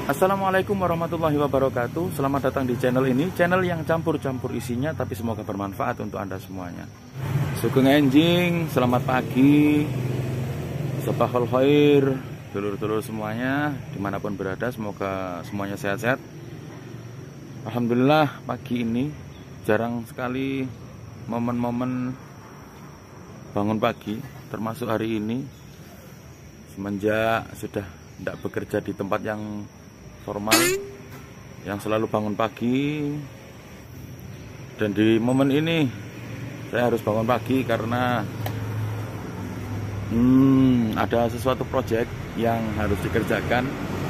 Assalamualaikum warahmatullahi wabarakatuh. Selamat datang di channel ini, channel yang campur-campur isinya, tapi semoga bermanfaat untuk Anda semuanya. Sugeng enjing, selamat pagi, sabahul khair, dulur-dulur semuanya, dimanapun berada, semoga semuanya sehat-sehat. Alhamdulillah, pagi ini jarang sekali momen-momen bangun pagi, termasuk hari ini, semenjak sudah tidak bekerja di tempat yang formal, yang selalu bangun pagi. Dan di momen ini saya harus bangun pagi karena ada sesuatu proyek yang harus dikerjakan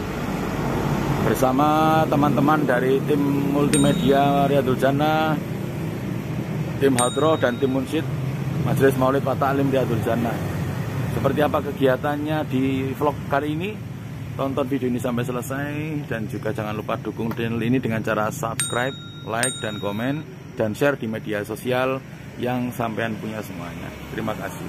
bersama teman-teman dari tim multimedia Riyadul Jannah, tim Hadroh dan tim Munsyid Majelis Maulid wa Ta'lim Riyadul Jannah. Seperti apa kegiatannya di vlog kali ini? Tonton video ini sampai selesai, dan juga jangan lupa dukung channel ini dengan cara subscribe, like, dan komen, dan share di media sosial yang sampean punya semuanya. Terima kasih.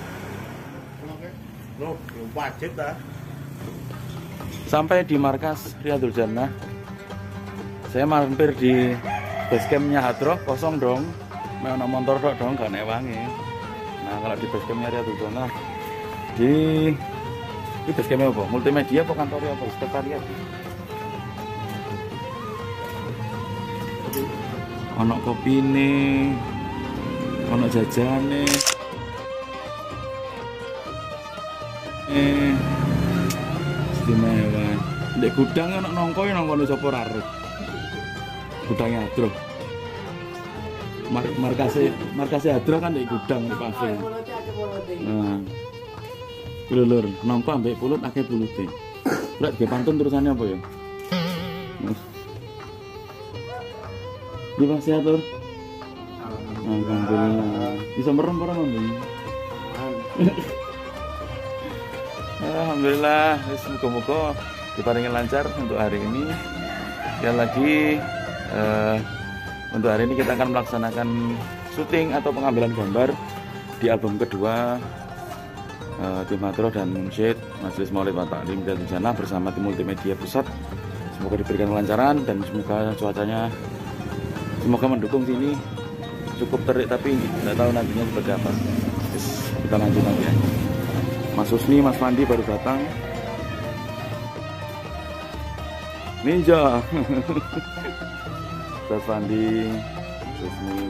Sampai di markas Riyadul Jannah, saya mampir di basecampnya Hadroh, kosong dong, mau motor dong, gak newangi. Nah, kalau di basecampnya Riyadul Jannah, di ini basecampnya apa? Multimedia apa kantornya apa? Sekretariat. Ono kopi nih, ono jajane, istimewa. Ndek gudang ono nongko di sopor arep. Gudangnya Hadroh. Markasnya Hadroh kan di gudang di kafe. Nah, lur, nongko ambek pulut akeh pulute. Berat ge pantun terusannya apa ya? Di Mas sehat, Lur? Alhamdulillah. Bisa merem ora ngombe? Alhamdulillah, semoga-moga diparingi lancar untuk hari ini. Sekali lagi untuk hari ini kita akan melaksanakan syuting atau pengambilan gambar di album kedua tim Hadroh dan Munsyid Majelis Maulid wa Ta'lim Riyadul Jannah bersama tim multimedia pusat. Semoga diberikan kelancaran dan semoga cuacanya mendukung sini. Cukup terik tapi tidak tahu nantinya seperti apa. Kita lanjut nanti ya. Mas Husni, Mas Fandi baru datang. Ninja. Mas Fandi, Mas Husni.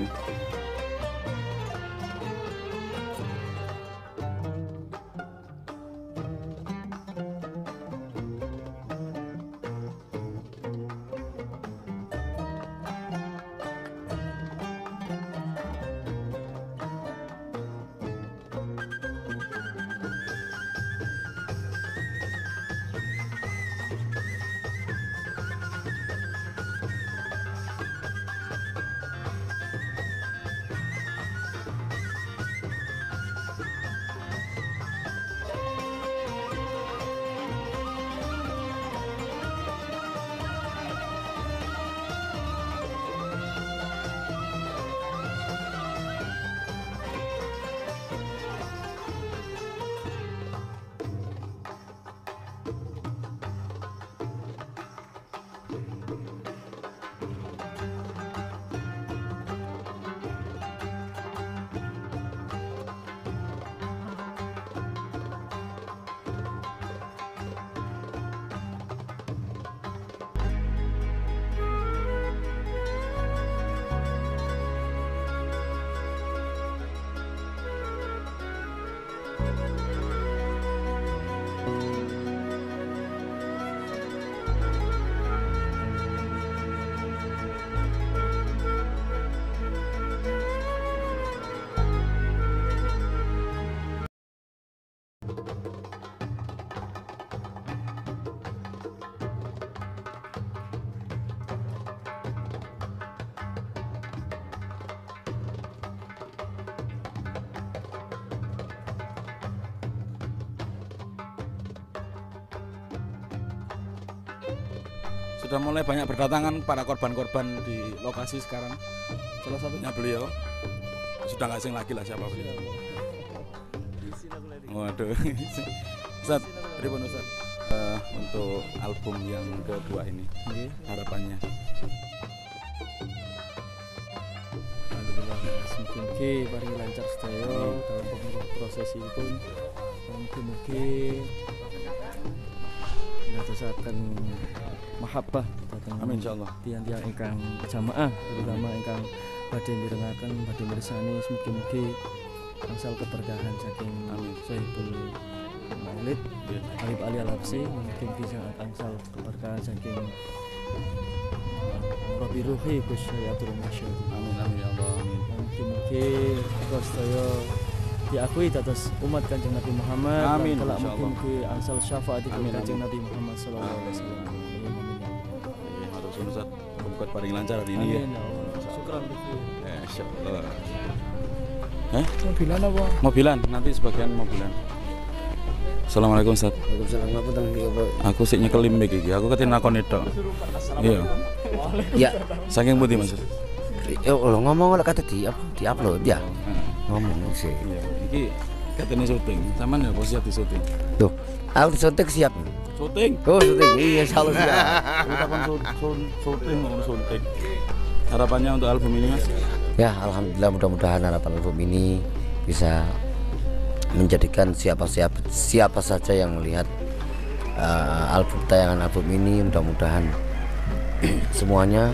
Sudah mulai banyak berdatangan para korban-korban di lokasi sekarang. Salah satunya beliau. Sudah nggak asing lagi lah siapa beliau. Waduh. Ustaz, pripun Ustaz? untuk album yang kedua ini, harapannya. Mugi-mugi paling lancar sedaya dalam prosesipun. Mugi-mugi ndadosaken mahabbah dhateng Amin insyaallah. tiyang-tiyang ingkang jamaah, terutama ingkang badhe mirengaken, badhe mirsani. Mugi-mugi angsal keberkahan saking Sohibul Maulid Habib Ali Al-Habsyi. Mugi-mugi angsal keberkahan saking Rabbi Ruhi Gus Hayatul Masyid. Amin amin ya Allah. Amin. Mugi-mugi sedaya diakui dados umat Kanjeng Nabi Muhammad. Amin. Mugi-mugi angsal syafaatipun Kanjeng Nabi Muhammad sallallahu alaihi wasallam. Matur suwun Ustaz, muga paling lancar hari ini ya. Syukran. Insyaallah. Mobilan apa? Mobilan, nanti sebagian mobilan. Assalamualaikum Ustaz. Waalaikumsalam warahmatullahi wabarakatuh. Aku sik nyekelim iki. Aku ketin nakoni tok. Iya. Ya, Saking pundi Mas? ngomong lek kata di-upload ya. Ngomong sih. Iya, iki katene syuting. Saman ya siap di syuting. Tuh, aku syuting siap. Syuting. Oh, syuting. Iya, insyaallah siap. Kapan syuting ngomong syuting. Harapannya untuk album ini Mas? Ya, alhamdulillah mudah-mudahan harapan album ini bisa menjadikan siapa saja yang melihat tayangan album ini, mudah-mudahan semuanya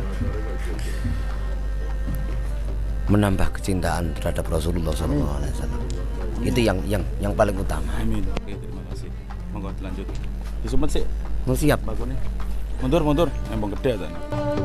menambah kecintaan terhadap Rasulullah SAW. Itu yang paling utama. Amin. Oke, terima kasih. Monggo lanjut. Disumet sih. Mau siap Bagusnya. Mundur. Embong gede ta.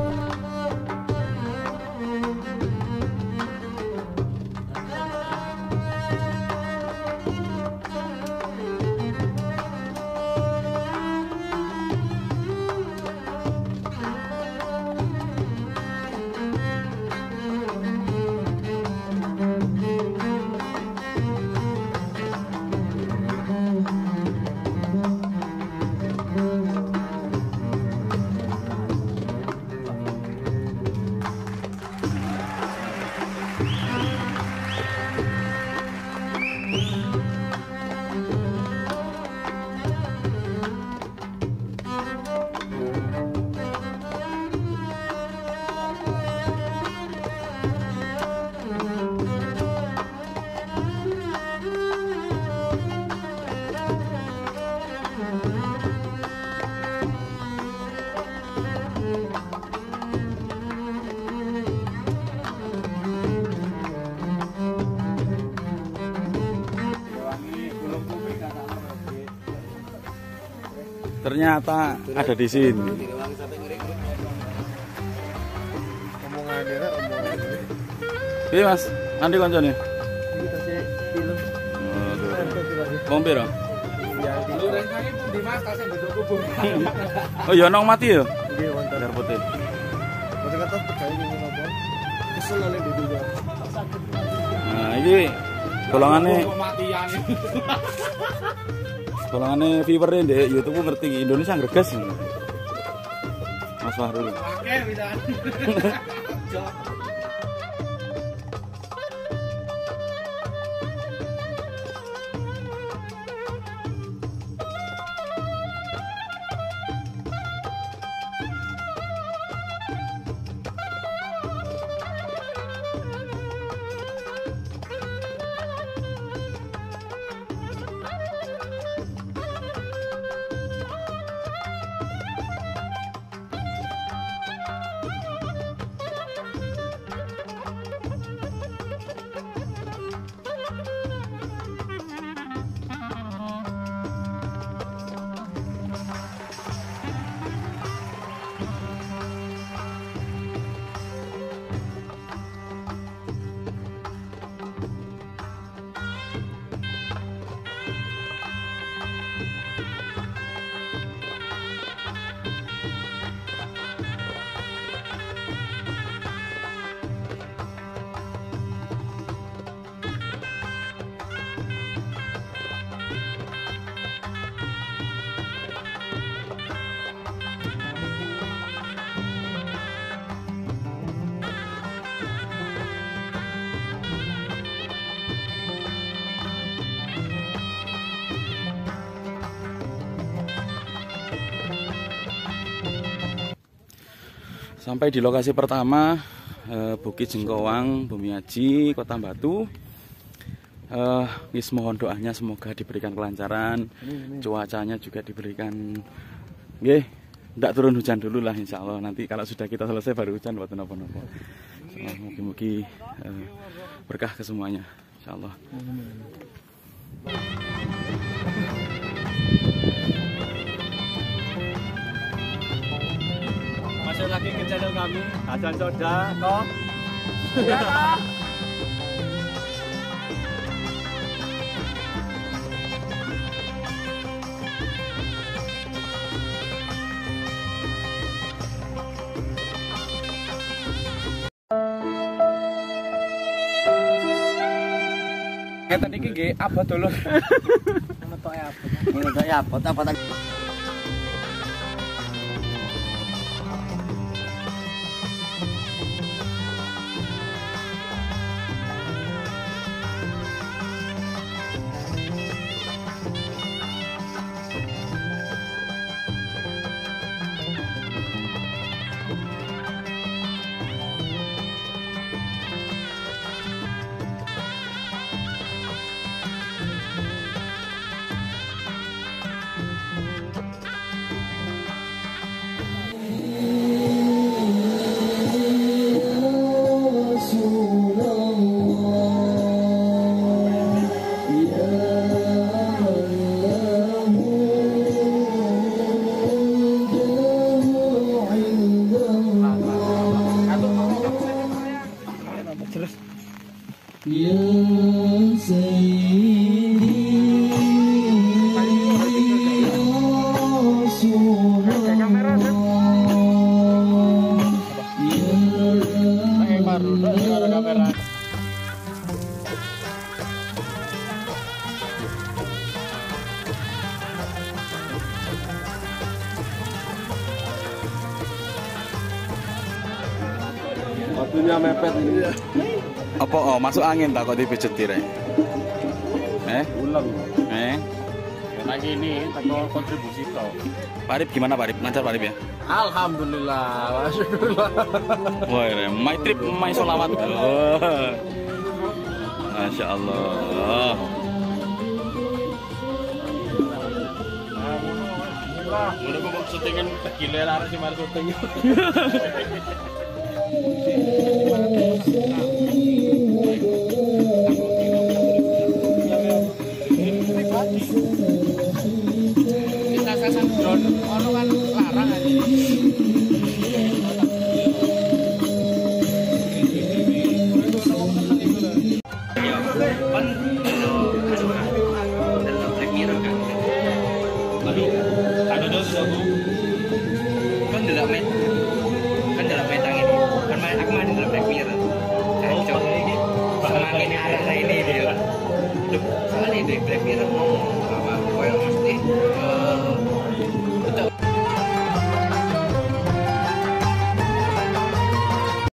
Ternyata ada di sini. Iya Mas, nanti koncone. Wong piro? Oh ya nong mati ya? Biar putih. Nah, ini golongannya viewernya di YouTube ngerti Indonesia greges. Mas Fahrul. Sampai di lokasi pertama, Bukit Jengkowang, Bumiaji, Kota Batu. Mohon doanya semoga diberikan kelancaran, cuacanya juga diberikan, tidak turun hujan dulu lah insya Allah. Nanti kalau sudah kita selesai baru hujan buat nopo-nopo. Mungkin berkah ke semuanya, insya Allah. Masuk lagi ke channel kami, Hasan Soda, toh? Iya, toh? Tadi ki apa dulu? Menurut apa tadi? Waktunya mepet ini. Apa masuk angin tak kok dipijet tire? Ulang. Lagi ini teko kontribusi to. Parip gimana Parip? Lancar Parip ya? Alhamdulillah, masyaallah. Wah, my trip, my solawat. Masya Allah. Udah kok syutingan gile arek sing mari syuting. Kita sasang drone ono kan larang aja. Aduh, sudah